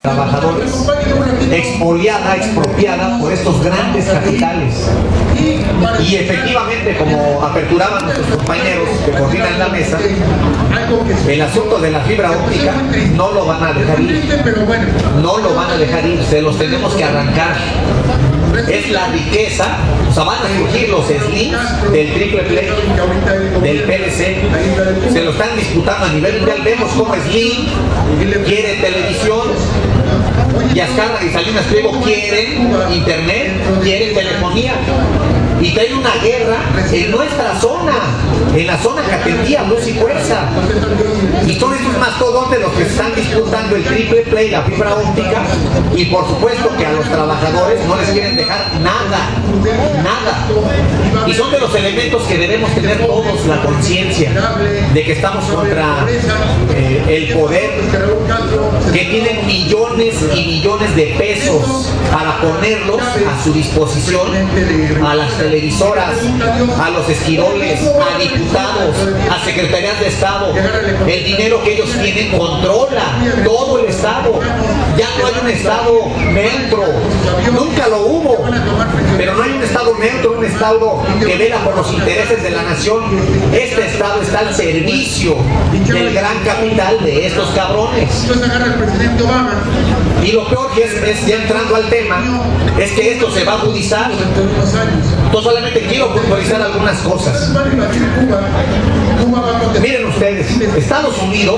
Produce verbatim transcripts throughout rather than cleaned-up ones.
trabajadores, expoliada, expropiada por estos grandes capitales. Y efectivamente, como aperturaban nuestros compañeros que coordinan la mesa, el asunto de la fibra óptica no lo van a dejar ir, no lo van a dejar ir, se los tenemos que arrancar. Es la riqueza, o sea, van a surgir los slims del triple play, del P L C, se lo están disputando a nivel mundial. Vemos cómo Slim quiere televisión, y Azcárraga y Salinas Pliego quieren internet, quieren telefonía. Y que hay una guerra en nuestra zona, en la zona Catendía, Luz y Fuerza. Y son estos mastodontes los que están disputando el triple play, la fibra óptica, y por supuesto que a los trabajadores no les quieren dejar nada, nada. Y son de los elementos que debemos tener todos la conciencia de que estamos contra eh, el poder, que tienen millones y millones de pesos para ponerlos a su disposición, a las televisoras, a los esquiroles, a diputados, a secretarías de Estado. El dinero que ellos tienen controla todo el Estado. Ya no hay un Estado neutro, nunca lo hubo, pero no hay un Estado neutro, un Estado que vela por los intereses de la nación. Este Estado está al servicio del gran capital de estos cabrones. Y lo peor que es, es, ya entrando al tema, es que esto se va a agudizar. Entonces solamente quiero puntualizar algunas cosas. Miren ustedes, Estados Unidos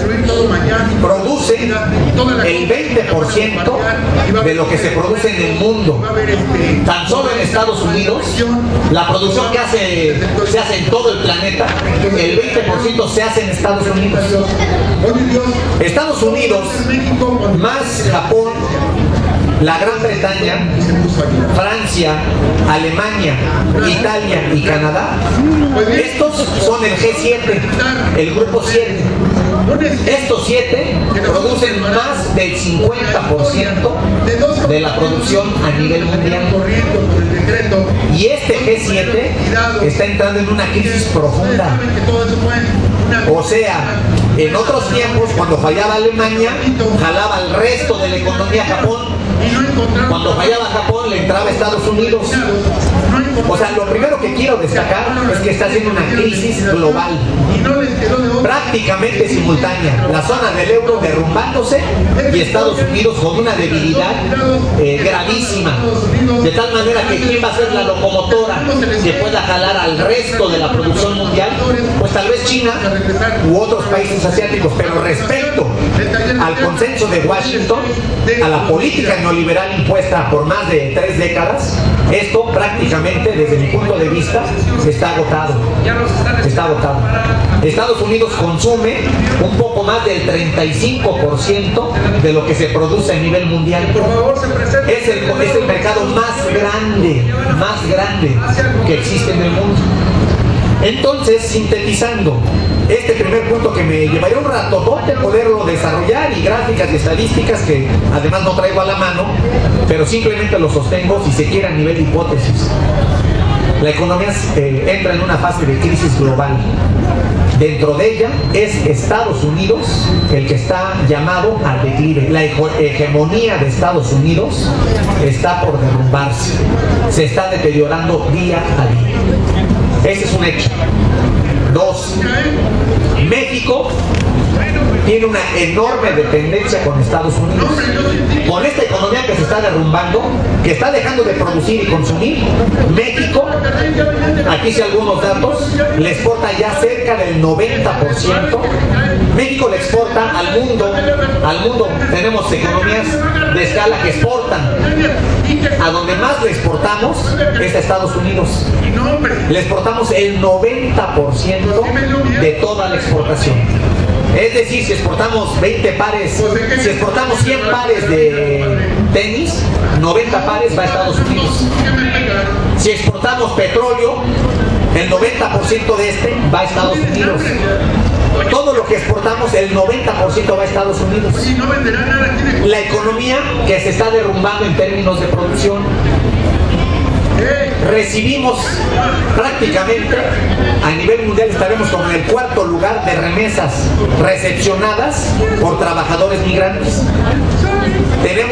produce el veinte por ciento de lo que se produce en el mundo. Tan solo en Estados Unidos, la producción que hace, se hace en todo el planeta, el veinte por ciento se hace en Estados Unidos. Estados Unidos, más Japón, la Gran Bretaña, Francia, Alemania, Italia y Canadá, estos son el G siete, el grupo siete. Estos siete producen más del cincuenta por ciento de la producción a nivel mundial. Y este G siete está entrando en una crisis profunda. O sea, en otros tiempos, cuando fallaba Alemania, jalaba al resto de la economía Japón. Cuando fallaba Japón, le entraba a Estados Unidos. O sea, lo primero que quiero destacar es que está haciendo una crisis global, prácticamente simultánea. La zona del euro derrumbándose y Estados Unidos con una debilidad eh, gravísima. De tal manera que ¿quién va a ser la locomotora que pueda jalar al resto de la producción mundial? Pues tal vez China u otros países asiáticos. Pero respecto al consenso de Washington, a la política neoliberal impuesta por más de tres décadas, esto prácticamente, desde mi punto de vista, está agotado. Está agotado. Estados Unidos consume un poco más del treinta y cinco por ciento de lo que se produce a nivel mundial. Es el, es el mercado más grande, más grande que existe en el mundo. Entonces, sintetizando este primer punto, que me llevaría un ratotote poderlo desarrollar, y gráficas y estadísticas que además no traigo a la mano, pero simplemente lo sostengo si se quiere a nivel de hipótesis. La economía eh, entra en una fase de crisis global. Dentro de ella es Estados Unidos el que está llamado al declive. La hegemonía de Estados Unidos está por derrumbarse. Se está deteriorando día a día. Ese es un hecho. Dos, México tiene una enorme dependencia con Estados Unidos. Con esta economía que se está derrumbando, que está dejando de producir y consumir, México, aquí hice algunos datos, le exporta ya cerca del noventa por ciento. México le exporta al mundo, al mundo. Tenemos economías de escala que exportan. A donde más le exportamos es a Estados Unidos. Le exportamos el noventa por ciento de toda la exportación. Es decir, si exportamos veinte pares, si exportamos cien pares de tenis, noventa pares va a Estados Unidos. Si exportamos petróleo, el noventa por ciento de este va a Estados Unidos. Todo lo que exportamos, el noventa por ciento va a Estados Unidos. La economía que se está derrumbando en términos de producción. Recibimos prácticamente, a nivel mundial estaremos como en el cuarto lugar de remesas recepcionadas por trabajadores migrantes.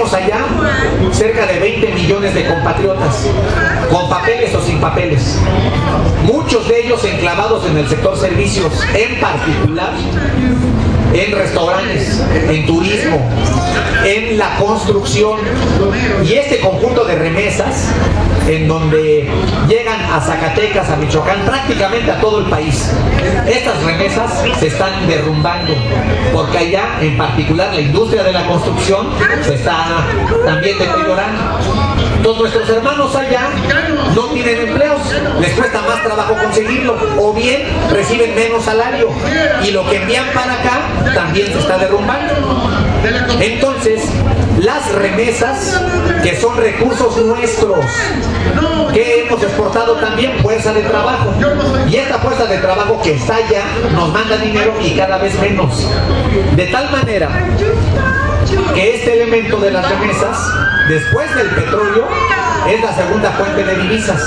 tenemos allá cerca de veinte millones de compatriotas, con papeles o sin papeles. Muchos de ellos enclavados en el sector servicios, en particular en restaurantes, en turismo, en la construcción. Y este conjunto de remesas, en donde llegan a Zacatecas, a Michoacán, prácticamente a todo el país, estas remesas se están derrumbando, porque allá, en particular, la industria de la construcción se está también deteriorando. Entonces nuestros hermanos allá no tienen empleos, les cuesta más trabajo conseguirlo, o bien reciben menos salario, y lo que envían para acá también se está derrumbando. Entonces, las remesas, que son recursos nuestros, que hemos exportado también, fuerza de trabajo, y esta fuerza de trabajo que está allá nos manda dinero y cada vez menos, de tal manera que este elemento de las remesas, después del petróleo, es la segunda fuente de divisas.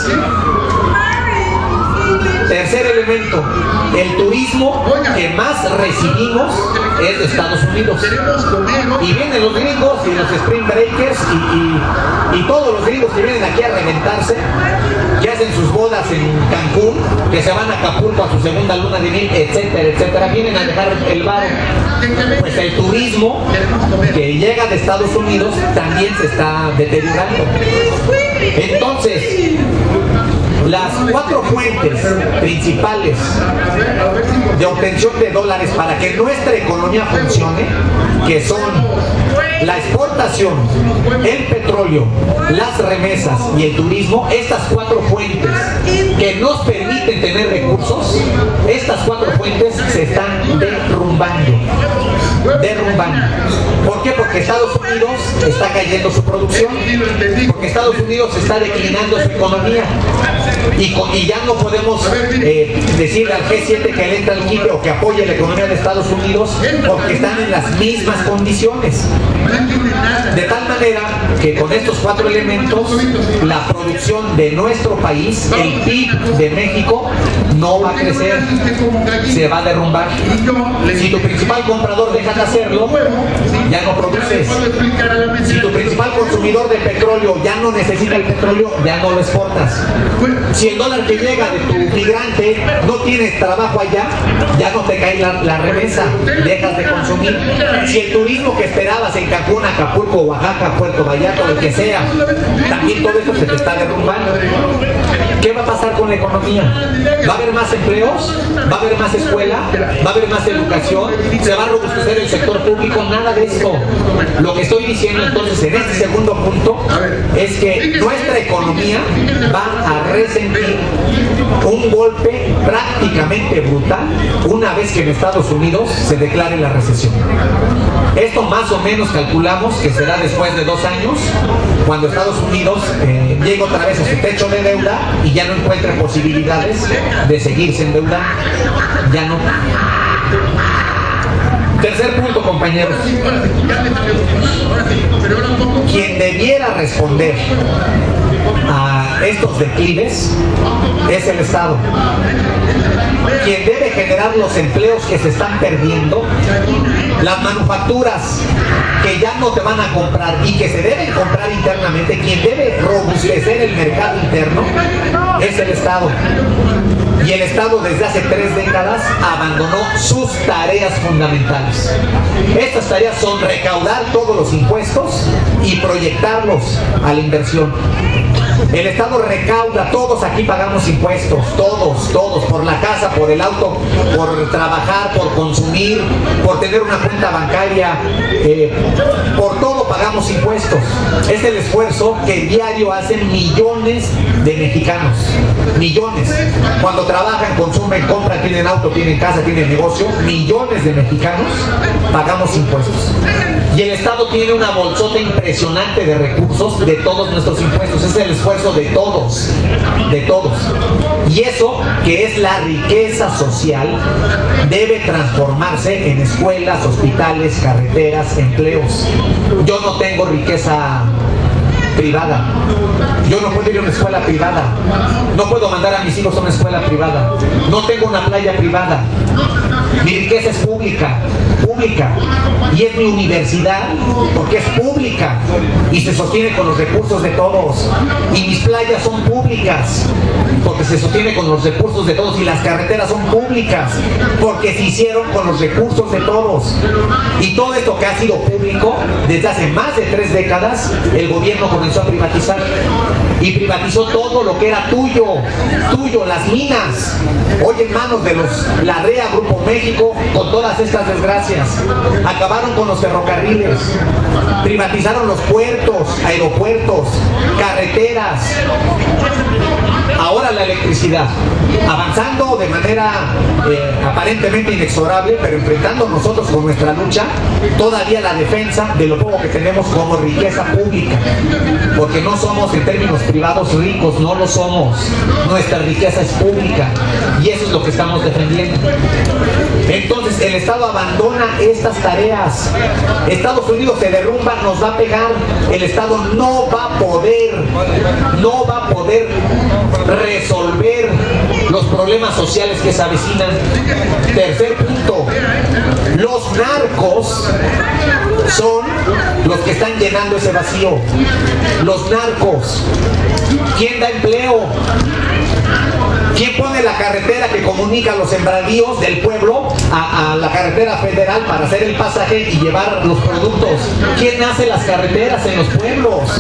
Tercer elemento, el turismo que más recibimos es de Estados Unidos. Y vienen los gringos y los Spring Breakers y, y, y todos los gringos que vienen aquí a reventarse, que hacen sus bodas en Cancún, que se van a Acapulco a su segunda luna de miel, etcétera, etcétera, vienen a dejar el varo. Pues el turismo que llega de Estados Unidos también se está deteriorando. Entonces, las cuatro fuentes principales de obtención de dólares para que nuestra economía funcione, que son la exportación, el petróleo, las remesas y el turismo, estas cuatro fuentes que nos permiten tener recursos, estas cuatro fuentes se están derrumbando. derrumbando. ¿Por qué? Porque Estados Unidos está cayendo su producción, porque Estados Unidos está declinando su economía, y, con, y ya no podemos eh, decirle al G siete que le entra al quite o que apoye la economía de Estados Unidos, porque están en las mismas condiciones. De tal manera que con estos cuatro elementos, la producción de nuestro país, el P I B de México, no va a crecer, se va a derrumbar. Si tu principal comprador deja de hacerlo, ya no produces. Si tu principal consumidor de petróleo ya no necesita el petróleo, ya no lo exportas. Si el dólar que llega de tu migrante no tienes trabajo allá, ya no te cae la, la remesa, dejas de consumir. Si el turismo que esperabas en Cancún, Acapulco, Oaxaca, Puerto Vallarta, lo que sea, también todo esto se te está derrumbando. ¿Qué va a pasar con la economía? ¿Va a haber más empleos? ¿Va a haber más escuela? ¿Va a haber más educación? ¿Se va a robustecer el sector público? Nada de esto. Lo que estoy diciendo entonces en este segundo punto es que nuestra economía va a resentir un golpe prácticamente brutal una vez que en Estados Unidos se declare la recesión. Esto más o menos calculamos que será después de dos años, cuando Estados Unidos eh, llegue otra vez a su techo de deuda y ya no encuentre posibilidades de seguirse endeudando. Ya no. Tercer punto, compañeros. Quien debiera responder a estos declives es el Estado. Quien debe generar los empleos que se están perdiendo, las manufacturas que ya no te van a comprar y que se deben comprar internamente, quien debe robustecer el mercado interno es el Estado. Y el Estado desde hace tres décadas abandonó sus tareas fundamentales. Estas tareas son recaudar todos los impuestos y proyectarlos a la inversión. El Estado recauda, todos aquí pagamos impuestos, todos, todos, por la casa, por el auto, por trabajar, por consumir, por tener una cuenta bancaria, eh, por todo pagamos impuestos. Es el esfuerzo que diario hacen millones de mexicanos, millones. Cuando trabajan, consumen, compran, tienen auto, tienen casa, tienen negocio, millones de mexicanos pagamos impuestos. Y el Estado tiene una bolsota impresionante de recursos de todos nuestros impuestos. Es el esfuerzo de todos, de todos. Y eso, que es la riqueza social, debe transformarse en escuelas, hospitales, carreteras, empleos. Yo no tengo riqueza privada. Yo no puedo ir a una escuela privada. No puedo mandar a mis hijos a una escuela privada. No tengo una playa privada. Mi riqueza es pública, pública. Y es mi universidad porque es pública. y se sostiene con los recursos de todos. Y mis playas son públicas porque se sostiene con los recursos de todos, y las carreteras son públicas porque se hicieron con los recursos de todos. Y todo esto que ha sido público desde hace más de tres décadas, el gobierno comenzó a privatizar y privatizó todo lo que era tuyo, tuyo, las minas, hoy en manos de los Larrea, Grupo México, con todas estas desgracias. Acabaron con los ferrocarriles, privatizaron los puertos, aeropuertos, carreteras. Ahora la electricidad, avanzando de manera eh, aparentemente inexorable, pero enfrentando nosotros con nuestra lucha todavía la defensa de lo poco que tenemos como riqueza pública, porque no somos en términos privados ricos, no lo somos, nuestra riqueza es pública y eso es lo que estamos defendiendo. Entonces el Estado abandona estas tareas, Estados Unidos se derrumba, nos va a pegar, el Estado no va a poder, no va a poder resolver los problemas sociales que se avecinan. Tercer punto, los narcos son los que están llenando ese vacío. Los narcos. ¿Quién da empleo? ¿Quién pone la carretera que comunica los sembradíos del pueblo a, a la carretera federal para hacer el pasaje y llevar los productos? ¿Quién hace las carreteras en los pueblos?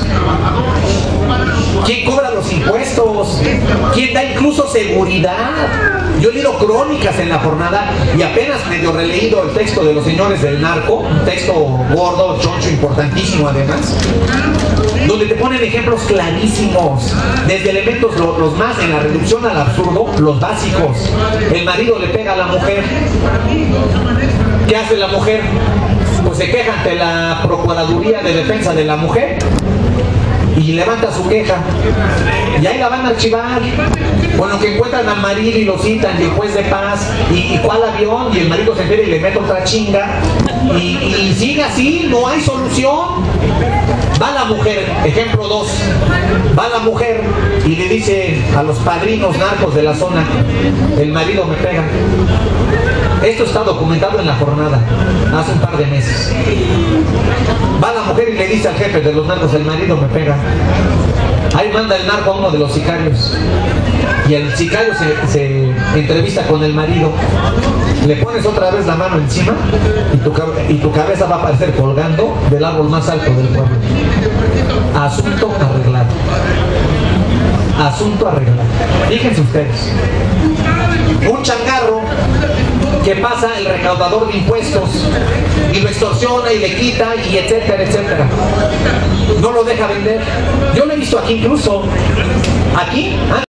¿Quién cobra los impuestos? ¿Quién da incluso seguridad? Yo he leído crónicas en la jornada y apenas medio releído el texto de los señores del narco, un texto gordo, choncho, importantísimo además, donde te ponen ejemplos clarísimos, desde elementos lo, los más en la reducción al absurdo, los básicos. El marido le pega a la mujer. ¿Qué hace la mujer? Pues se queja ante la Procuraduría de Defensa de la Mujer y levanta su queja y ahí la van a archivar. Con lo que encuentran al marido y lo citan y el juez de paz y, y cuál avión, y el marido se entera y le mete otra chinga y, y sigue así, no hay solución. Va la mujer, ejemplo dos, va la mujer y le dice a los padrinos narcos de la zona: el marido me pega. Esto está documentado en la jornada hace un par de meses. Va la mujer y le dice al jefe de los narcos: el marido me pega. Ahí manda el narco a uno de los sicarios y el sicario se, se entrevista con el marido. Le pones otra vez la mano encima y tu, y tu cabeza va a aparecer colgando del árbol más alto del pueblo. Asunto arreglado. Asunto arreglado. Fíjense ustedes. Un changarro que pasa el recaudador de impuestos y lo extorsiona y le quita y etcétera, etcétera. No lo deja vender. Yo lo he visto aquí incluso. Aquí.